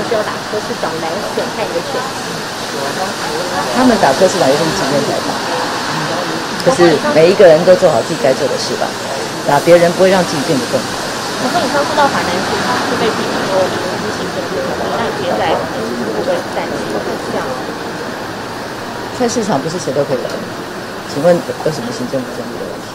是要打柯市长来损害你的选情？ 他们打柯市长也是情愿才打，就是每一个人都做好自己该做的事吧，打别人不会让自己变得更好。 可是你上次到海南市，是被批评说你们是行政不同意，那你现在会不会担心这样？ 菜市场不是谁都可以来，请问有什么行政不正确的问题？